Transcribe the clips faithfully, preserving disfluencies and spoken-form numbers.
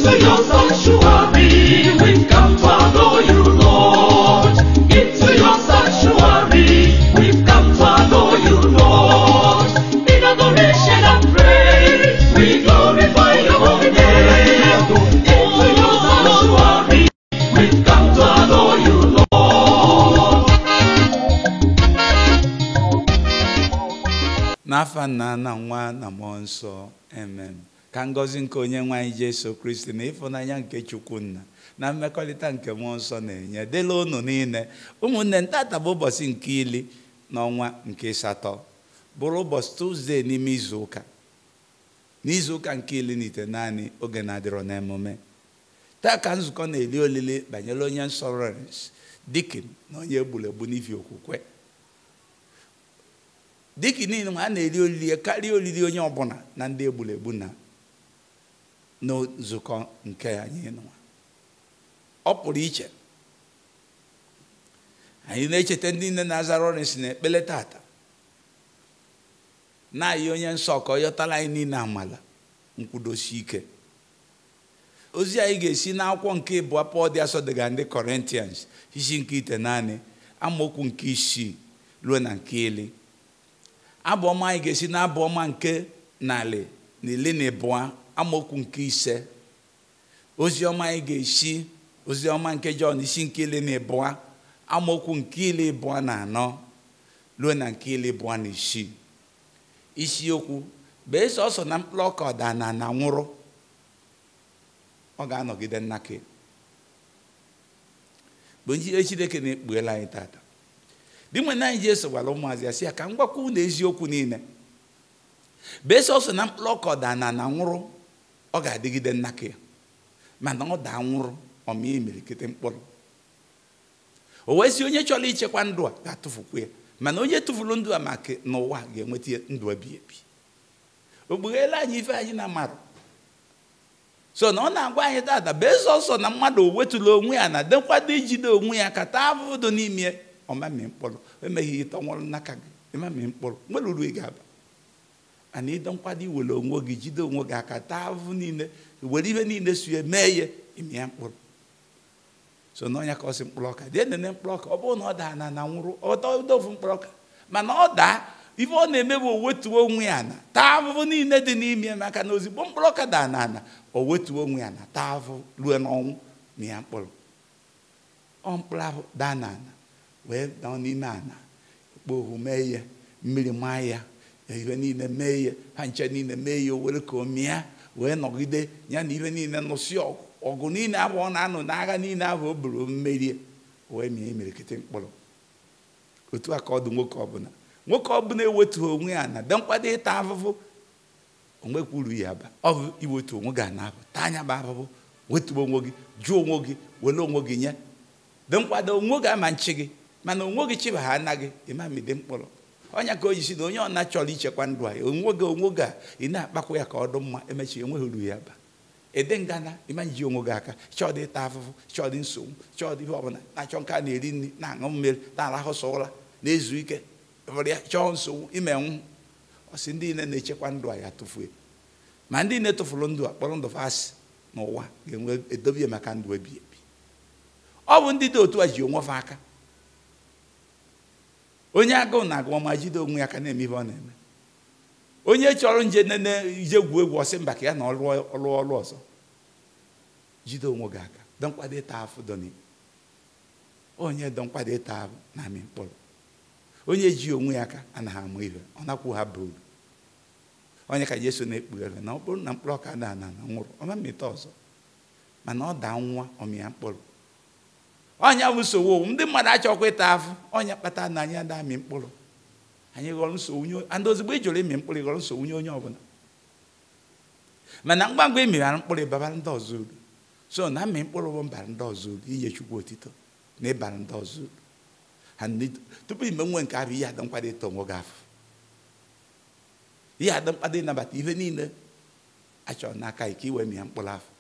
Into your sanctuary, we've come to adore you, Lord. Into your sanctuary, we've come to adore you, Lord. In adoration and praise, we glorify your holy name. Into your sanctuary, we've come to adore you, Lord. N'afa Nna na Nwa na Mmụọ Nsọ, amen. Ka ngọzi nke onye nwe anyị Jesu Kristi na ịfụnanya nke Chukwu Nna na mmekọrịta nke Mmụọ Nsọ na-enye dịla unu niile. Ụmụnne, ntata bụ ụbọchị nke iri n'ọnwa nke asatọ, bụrụ ụbọchị Tuzdee n'ime izu ụka. N'izu ụka nke iri na ite naanị oge na-adịrọ n'emume. Taa ka nzukọ na-eli olili banyere onye nsọ Lawrence Dikin na onye egburu egbu n'ihi okwukwe. Dikin niile ma a na-eli olili karịa olili onye ọbụla na ndị egburu egbu na n'nzukọ nke anyị nwa. Ọ pụrụ iche. Anyị na-echeta ndị nne na-aza Lawrence na ekpele tata, na-ayị onye nsọ ka ọ yọtala anyị niile amala nkwudosi ike. Ozi anyị ga-esi n'akwụkwọ nke abụọ Pọl dị asọ dịga ndị Corinthians isi nke ite naanị amaokwu nke isii ruo na nke iri. Abụ ọma anyị ga-esi n'abụ ọma nke narị na iri na abụọ amaokwu nke ise. Ozi ọma anyị ga-esi ozi ọma nke Jọn isi nke iri na abụọ amaokwu nke iri abụọ na anọ ruo na nke iri abụọ na isii. Isiokwu bụ sọsọ na mkpụrụ ọka ọda na na nwụrụ, ọ ga-anọgide nnake. Bụ njide Chineke na-ekpughela anyị tata. Dị mgbe anyị ji esogwara ụmụazị ya sị ya ka m gwakwa unu eziokwu niile. Bụ sọsọ na mkpụrụ ọka ọda na na nwụrụ, ọ ga-adịgide nnake. Mana ọ daa nwụrụ, ọ mịa imirikite mkpụrụ. O wee sị onye chọrọ ichekwa ndụ a ga-atụfukwa ya, mana onye tụfuru ndụ a maka n'ụwa ga-enweta ndụ ebighị ebi. O kpugheela anyị ife anyị na-amarụ. So na ọ na-agwa anyị tata bụ sọsọ na mmadụ o wetụla onwe ya na dekwado ijide onwe ya ka taa afụfụ dị n'ime ọmami mkpụrụ. Emeghị ịtọ nwụrụ n'aka gị, ịmami mkpụrụ nwere uru ị ga-aba. Ana ịdọ nkwado iwere onwe gị jide onwe gị aka taa afụfụ niile, were ihe niile so ya mee ya ime ya mkpụrụ. So na ọnya ka ọ sị mkpụrụ ọka dị nene mkpụrụ ọka, ọ bụrụ na ọ daa na na nwụrụ ọdofu mkpụrụ ọka, mana ọ daa ife ọ na-eme bụ o wetuo onwe ya na taa afụfụ niile dị n'ime, maka na ozigbo mkpụrụ ọka daa na ana o wetuo onwe ya na taa afụfụ ruo n'ọnwụ na ya mkpụrụ. Ọ mkpụrụ ahụ daa na ana wee nọ n'ime ana, kpohu mee ya, mmiri maa ya, ihe niile mee ya, ha nche niile mee ya, o were ka o mịa wee nọgide ya na ihe niile nụsị ọgụ ọgụ niile ahụ ọ na-anụ n'agha niile ahụ o buru mmerie, wee mịa imirikite mkpụrụ. Otu a ka ọ dị nwoke ọbụla. Nwoke ọbụla ewetughị onwe ya na de nkwado ịta afụfụ, onwe kwuru ya ba ọ bụ iwetu onwe gị na afụ taa anya bụ afụfụ, wetuo onwe gị, jụọ onwe gị, were onwe gị nye de nkwado onwe gị ama nchi gị, mana onwe gị chiba ha anaghị ịmamide mkpụrụ. Ọnya ka o ji si na onye ọ na-achọrọ ichekwa ndụ a onwe gị onwe gị a ị na-akpakwa ya ka ọ dị mma, emechi enweghị uru ya ba. Ede ngana ịma ji onwe gị aka, chọọ dị ịta afụfụ, chọọ dị nsogbu, chọọ dị ihe ọbụla, na-achọ nke a na-eri nri, na-aṅụ mmiri, na-arahụ sọ ụra, na-ezu ike, ya chọọ nsogbu ime nwụ. Ọ sị ndị niile na-echekwa ndụ a ya tụfue, ma ndị na-etụfuru ndụ a kpọrọ ndụ fasị n'ụwa ga-enwe edobe maka ndụ ebi ebi. Ọ bụ ndị dị otu a ji onwe fa aka. Onye agụụ na-agụ ọma jide onwe ya aka na-eme ihe ọ na-eme. Onye chọrọ nje nene ije gwuo egwu ọsị mba ka ya na ọrụ ọrụ ọzọ, jide onwe gị aka. Dị nkwado ịta afụ dọni, onye dị nkwado ịta afụ na-amị mkpụrụ. Onye ji onwe ya aka anaghị amụ ihe, ọ nakwu ha bụ uru. Onye ka Jesu na-ekpughere na ọ bụrụ na mkpụrụ ọka daa na na nwụrụ, ọ ma mmịta ọzọ, mana ọ daa nwa ọmịa mkpụrụ. Ọnya bụ nsogbu ndị mmadụ achọkwa ịta afụ, ọnya kpata na anyị ada amị mkpụrụ. Anyị ghọrọ nsogbu nye and ozugbo ị jụrụ imi mkpụrụ, ghọrọ nsogbu nye onye ọbụla. Mana ngwa ngwa emiri mkpụrụ ịbara ndị ọzọ uru. So na amị mkpụrụ bụ mbara ndị ọzọ uru, inye Chukwu otito na ịbara ndị ọzọ uru. Tupu ime nwe nke ahụ ihe ada nkwado ịta onwe gị afụ, ihe ada mkpado ịnabata ihe niile achọrọ n'aka ike iwe mịa mkpụrụ afụ.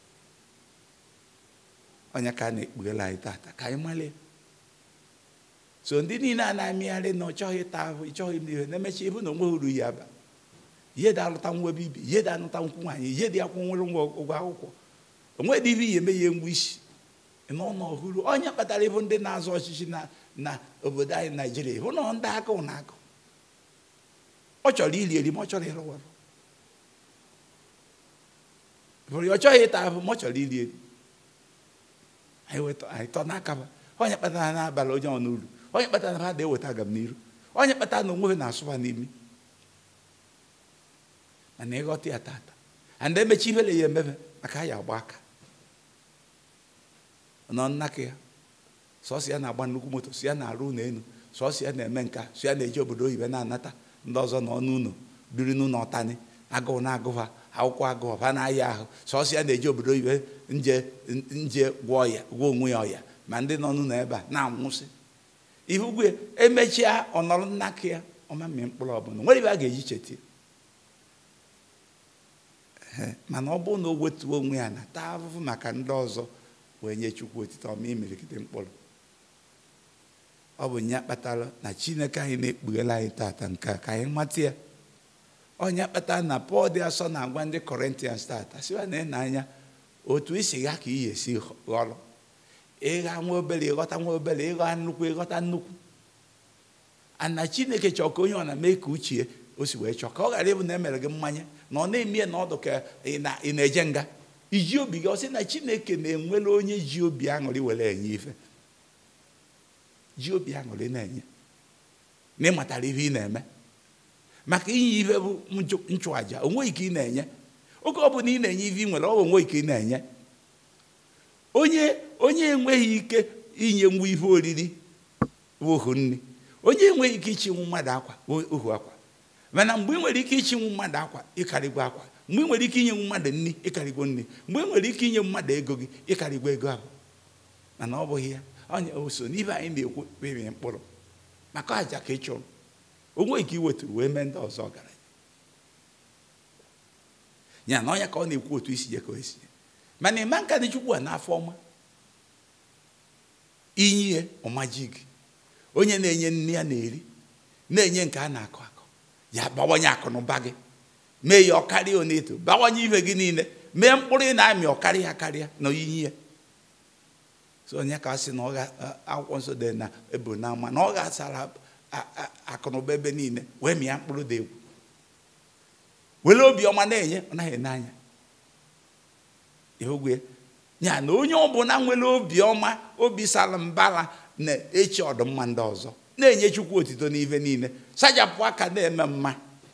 Onye ka na-ekpughela anyị tata ka anyị malie. So ndị niile a na-amịgharị na ọ chọghị ịta ahụ, ịchọghị ime ihe, na-emechi ịbụ na onwe uru ya ba. Ihe dị alụta nwa bibi, ihe dị anụta nkwụ nwaanyị, ihe dị akwụ nwere nwa ụgwọ akwụkwọ. onwe dị ihe eme ya ngwa isi n'ọnụ ọhụrụ onye kpatara ịbụ ndị na-azọ ọchịchị na na obodo anyị Naijiria ịhụ na ndị agụụ na agụ ọ chọrọ iri eri ma ọ chọrọ ịrụ ọrụ bụrụ ọ chọghị ịta ahụ ma ọ chọrọ iri eri anyị weta anyị tọ n'aka ha onye kpatara na-abalị onye ọ n'uru onye kpatara na ha na-eweta agam n'iru onye kpatara na onwe ha na-asụba n'imi mana ịghọta ya tata and emechi ifele ya emebe maka ya agba aka nọ nnaka ya sọsọ ya na-agba nnukwu moto si ya na-arụ ụlọ elu sọsọ ya na-eme nka si ya na-eji obodo oyibo na-anata ndị ọzọ n'ọnụ ụlọ biri n'ụlọ ọtani agụụ na-agụha akwụkwọ agụụ ha na-aya ahụ sọsọ ya na-eji obodo oyibo nje nje gwọọ ya gwọọ onwe ya ọya ma ndị nọ n'ụlọ ebe a na-anwụsị ihe ugwe emechia ọnọrọ nnaka ya ọma mmị mkpụrụ ọbụla nwere ibe a ga-eji cheta mana ọ bụrụ na o wetuo onwe ya na taa afụfụ maka ndị ọzọ wee nye Chukwu otito ọma imirikite mkpụrụ ọ bụ ya kpatara na Chineke anyị na-ekpughela anyị tata nke ka anyị mata ya onye kpatara na Pọl dị asọ na-agwa ndị Kọrịntịans tata sịwa na ịna anya otu isi ya ka iyi esi ghọrọ ịgha nwa obere ịghọta nwa obere ịghọta nnukwu ịghọta nnukwu ana Chineke chọọ ka onye ọ na-eme ka uche o si wee chọọ ka ọ ghara ịbụ na emere gị mmanya na ọ na-eme na ọdụ ka ị na-eje nga iji obi gị ọ sị na Chineke na-enwere onye ji obi aṅụrị were enye ife ji obi aṅụrị na-enye na ịmatara ihe ị na-eme maka inye ife bụ nchụaja onwe ike ị na-enye oge ọ bụ na ị na-enye ife ị nwere ọ bụ onwe ike ị na-enye onye onye enweghị ike inye nwa ihe oriri bụ ohu nri onye enweghị ike ichinwu mmadụ akwa ohu akwa mana mgbe ị nwere ike ichinwu mmadụ akwa ịkarịgwa akwa mgbe ị nwere ike inye mmadụ nri ịkarịgwo nri mgbe ị nwere ike inye mmadụ ego gị ịkarịgwa ego ahụ mana ọ bụghị ya onye oso n'ibe anyị na-ekwu kpebie mkpụrụ maka aja ka ị chụrụ onwe ike iweturu wee mee ndị ọzọ ọgaranya ya na onye ka ọ na-ekwu otu isi je ka o esi mana ịma nka dị Chukwu a n'afọ ọma inye ọmaji gị onye na-enye nne ya na-eri na-enye nke a na-akọ akọ ya bawanye akụ na ụba gị mee ya ọkarịa oneto bawanye ife gị niile mee mkpụrụ ị na-amị ọkarịa karịa na oyinye ya so onye ka sị na ọ akwụkwọ nsọ dị na ebu na ama na ọ ga-asara akụ na ụba ebe niile wee mịa mkpụrụ dị egwu were obiọma na-enye ọ naghị ene anya ihugwe ya na onye ọbụla nwere obiọma obi sara mbara na-echi ọdụmma ndị ọzọ na-enye Chukwu otito n'ife niile sajapụ aka na-eme mma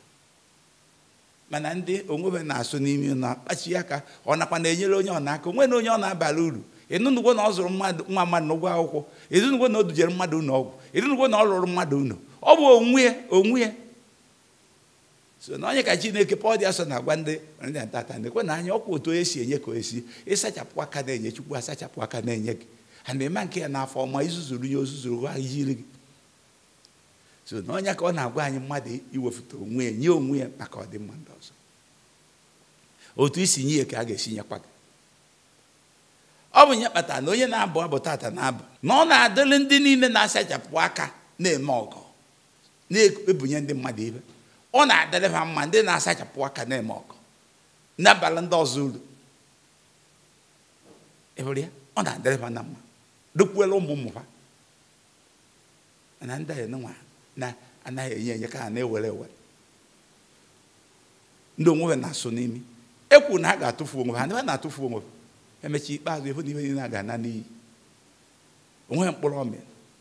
mana ndị onwe na-asụ n'ime na akpachi aka ọ nakwa na-enyere onye ọ na-aka onwe na onye ọ na-abara uru ịnụnụgwo na ọ zụrụ mmadụ nwa mmadụ n'ụgwọ akwụkwọ ịnụnụgwo na o dujere mmadụ ụlọ ọgwụ ịnụnụgwo na ọ lụrụ mmadụ ụlọ ọ bụ onwe ya onwe ya so na onye ka Chineke Pọl dị asọ na-agwa ndị ndị ntata na-ekwe na anya ọkwa otu onye si enye ka o esi ịsachapụ aka na-enye Chukwu asachapụ aka na-enye gị ha na-eme nke ya n'afọ ọma izuzuru ya ozuzuru ha ijiri gị so na onye ka ọ na-agwa anyị mmadụ iwefụta onwe ya nye onwe ya maka ọdịmma ndị ọzọ otu isi nye ya ka a ga-esi nyekwa gị ọ bụ nye kpatara na onye na-abụ abụ tata na-abụ na ọ na-adịrị ndị niile na-asachapụ aka na-eme ọgọ na-ebunye ndị mmadụ ibe ọ na-adịrị ha mma ndị na-asachapụ aka na-eme ọgọ n'abalị ndị ọzọ uru ịhụrụ ya ọ na-adịrị ha na mma dokwuela ụmụ ụmụ ha na ndị anyị nwa na-anaghị enye enye ka ha na-ewere ewere ndị onwe ha na-asụ n'imi ekwu na ha ga-atụfu onwe ha ndị ha na-atụfu onwe ha emechi ikpeazụ ịhụ na ihe niile ga-ana n'iyi onwe mkpụrụ ọmị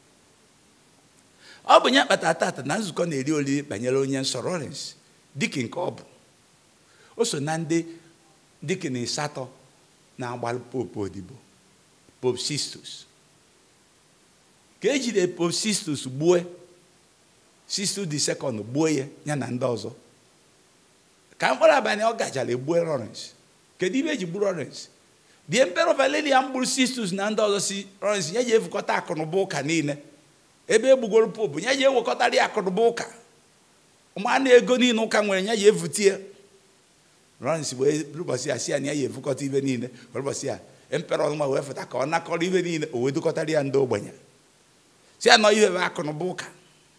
ọ bụ nye kpatara tata na nzukọ na-eri oriri banyere onye nsọ Lawrence dịka nke ọ bụ o so na ndị dịka na asatọ na-agbalụ popu odibo Pope Sistus ka ejide Pope Sistus gbuo Sistus the second gbuo ya ya na ndị ọzọ ka mkpụrụ abalị ọ gachara egbuo Lawrence kedu ibe eji gbuo Lawrence the emperor Valerian gburu Sistus na ndị ọzọ si Lawrence ya ji evukọta akụnụba ụka niile ebe egbugoro popu ya ji ewekọtara ya akụnụba ụka ụma na ego niile ụka nwere ya ji evutie Lawrence wee ụbọchị ya si ya na ya ji evukọta ibe niile ụbọchị ya emperor nwa wee fụta ka ọ nakọrọ ibe niile o wee dukọtara ya ndị ogbenye si ya nọ ihe bụ akụnụba ụka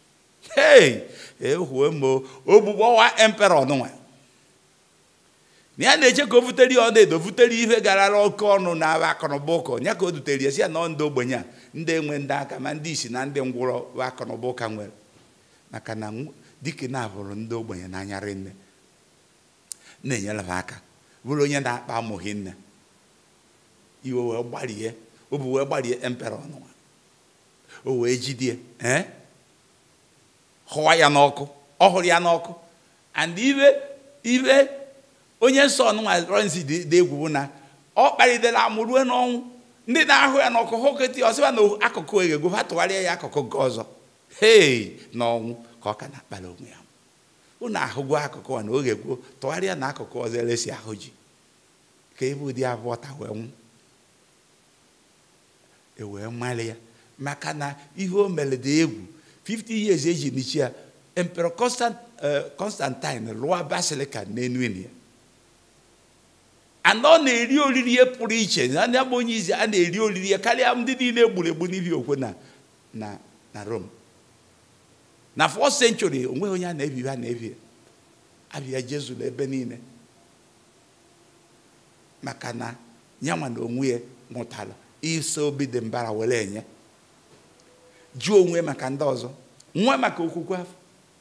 hey ehuo mo ogbugbo ọwa emperor nwa na ya na-eche ka o vutere ya ọ na-edo vutere ihe garara oke ọnụ na akụnụba ụka ya ka o dutere ya si ya na ndị ogbenye a ndị enwe ndị aka ma ndị isi na ndị ngwụrọ akụnụba ụka nwere maka na dike na-abụrụ ndị ogbenye n'anya rinne na-enyere ha aka bụrụ onye na-akpa amụghị nne iwe wee gbarie obu wee gbarie empera ọnụwa o wee jidie ee hụwa ya n'ọkụ ọ hụrụ ya n'ọkụ and iwe iwe onye nsọ ọnụnwa Lawrence dị egwu bụ na ọ kparịdela amụrue n'ọnwụ ndị na-ahụ ya n'ọkụ hụ kịtị ọsịba na akụkụ eghego ha tụgharịa ya akụkụ nke ọzọ hei n'ọnwụ ka ọ ka na-akpali onwe ya unu ahụgwo akụkụ a na oge gboo tụgharịa na akụkụ ọzọ elesi ahụ ji ka ebe ụdị abụọ ta wee nwụ ewee mmalị ya maka na ihe o mere dị egwu fifty years eji n'ichi ya Emperor Constantine lụọ Basilica n'enu ya and ọ na-eri oriri ya pụrụ iche na ndị bụ onye izi a na-eri oriri ya karịa ndị niile egburu egbu n'ihi okwe na na na Rome na fourth century onwe onye a na-ebi ha na-ebi abịa Jesu ebe niile maka na nyanwa na onwe ya mụtara iso obi dị mbara were enye jụọ onwe maka ndị ọzọ nwa maka okwukwe afọ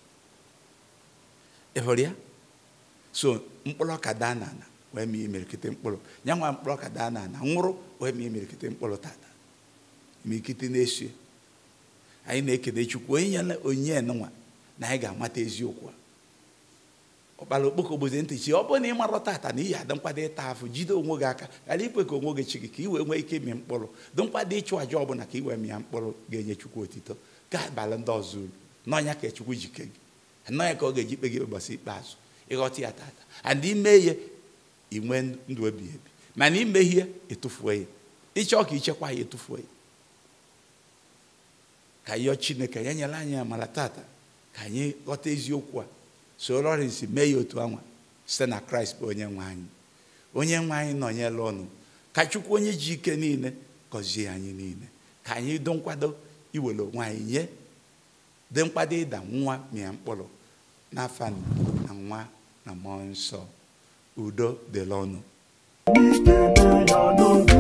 ịhụrụ ya so mkpụrụ ọka daa n'ala wee mee imirikite mkpụrụ nyanwa mkpụrụ ọka daa n'ala nwụrụ wee mee imirikite mkpụrụ tata imirikite na-esi anyị na-ekele Chukwu onye nyere onye nwa na anyị ga-amata eziokwu a ọkpara okpoko gbozi ntị chi ọ bụrụ na ị marọ tata na iyi adị nkwado ịta afụ jide onwe gị aka ghara ikwe ka onwe gị chi gị ka i wee nwee ike mịa mkpụrụ dị nkwado ịchụ aja ọbụla ka i wee mịa mkpụrụ ga-enye Chukwu otito ga-abalị ndị ọzọ uru n'ọnya ka Chukwu jike gị n'ọnya ka ọ ga-eji ikpe gị ụbọchị ikpeazụ ịghọta ya tata and ime ihe inwe ndụ ebi ebi mana ime ihe etufuo ya ịchọ ka ichekwa ya etufuo ya ka yọọ Chineke ya nyere anyị amara tata ka anyị ghọta eziokwu a so Lawrence mee ya otu anwa site na Kraịst bụ onye nwe anyị onye nwe anyị nọnyere ọnụ ka Chukwu onye ji ike niile gọzie anyị niile ka anyị dị nkwado iwere onwe anyị nye dị nkwado ịda nwa mịa mkpụrụ n'afa na nwa na mmụọ nsọ udo dịrị ọnụ